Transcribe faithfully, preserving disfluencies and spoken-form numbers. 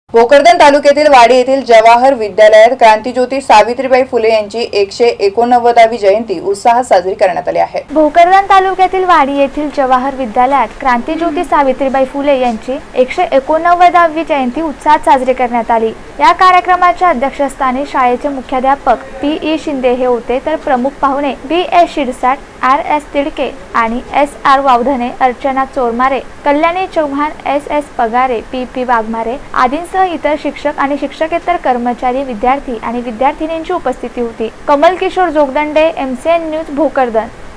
भोकरदन तालुक्यातील वाडी येथील जवाहर विद्यालयात क्रांतीज्योती सावित्रीबाई फुले यांची एकशे एकोणनव्वदावी जयंती उत्साहात साजरी करण्यात आली आहे। भोकरदन तालुक्यातील वाडी येथील जवाहर विद्यालयात क्रांतीज्योती सावित्रीबाई फुले यांची एकशे एकोणनव्वदावी जयंती उत्साहात साजरी करण्यात आली। या कार्यक्रमाच्या अध्यक्षस्थानी शाळेचे मुख्याध्यापक पी ई शिंदे हे होते, तर प्रमुख पाहुणे B S Shirsat, R S Tidke आणि S R Wavdhane, Archana Chormare, Kalyani Chauhan, S S Pagare, P P Waghmare आदींसह इतर शिक्षक आणि शिक्षकेतर कर्मचारी, विद्यार्थी आणि विद्यार्थिनींची उपस्थिती होती। Kamal Kishor Jogdande, M C N news, Bhokardan.